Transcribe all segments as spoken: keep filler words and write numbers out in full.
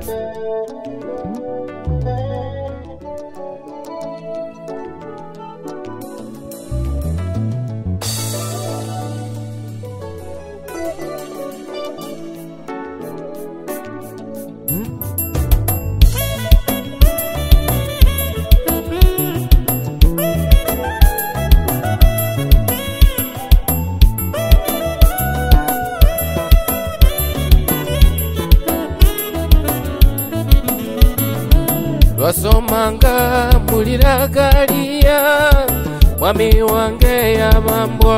Wasomanga muliragalia mwami wange yabambwa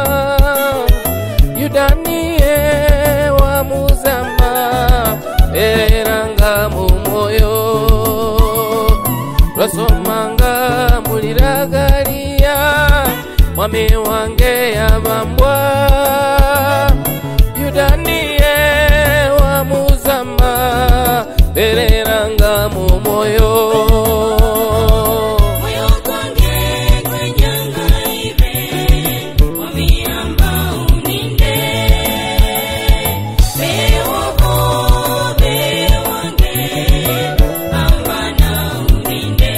Yudaniye wa muzama beranga mu moyo Wasomanga muliragalia mwami wange yabambwa Yudaniye wa muzama beranga mu moyo moyo kwange kwenyanga ibe wamiamba uninde bewobo bewange ambana uninde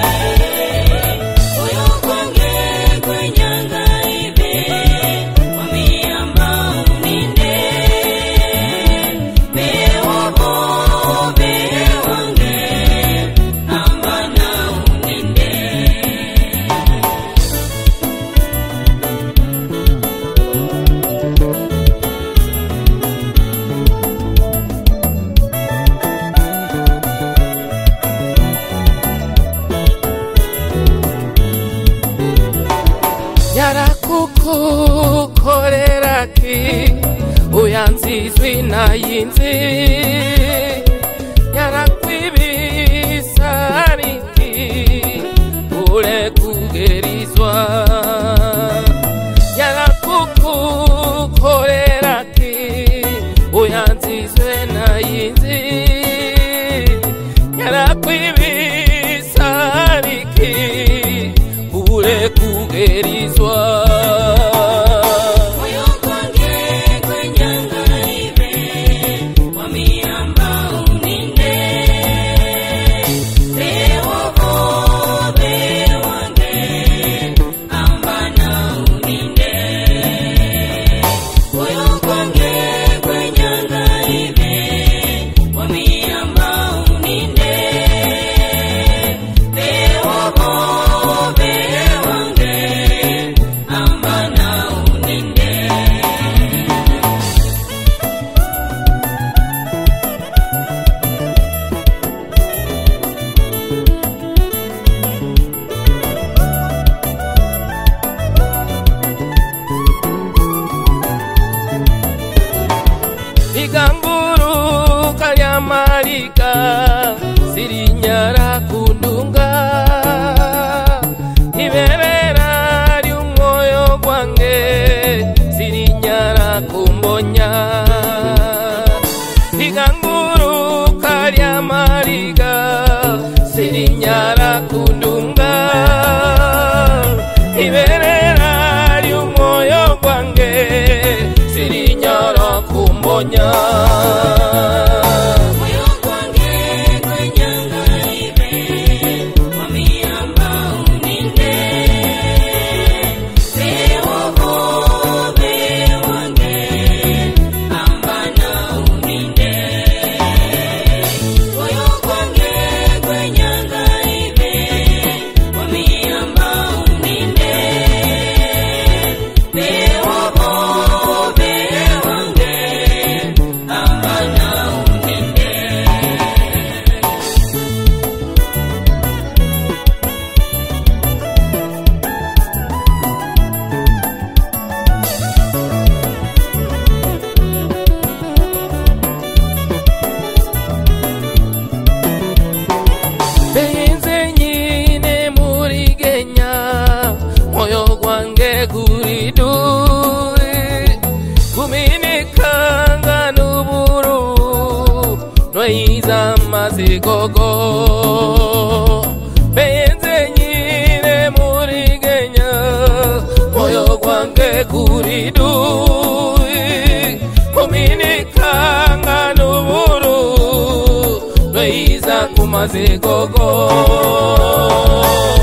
moyo kwange kwenyanga ibe wamiamba uninde bewobo Yarakukoreraki uyanzizwi na yinzi Yarakwibisariki ule kugerizwa Yarakukoreraki uyanzizwe na yinzi Yarakwibisariki ule kugerizwa Igamburu kalyamalika sirinyara kundunga Iberera ly'umwoyo gwange sirinyara kumbonya Igamburu kalyamalika sirinyara kundunga Iberera ly'umwoyo gwange sirinyara kumbonya moyo kwange kwenyanga ibe wamiamba uninde bewobo bewange ambana uninde moyo kwange kwenyanga ibe wamiamba uninde bewobo bewange ambana uninde Beyinze nyine murigenya moyo gwange guriduri Guminikanga n'uburu Noiza mazigogo Beyinze nyine murigenya moyo gwange guriduri Guminikanga n'uburu mazigogo.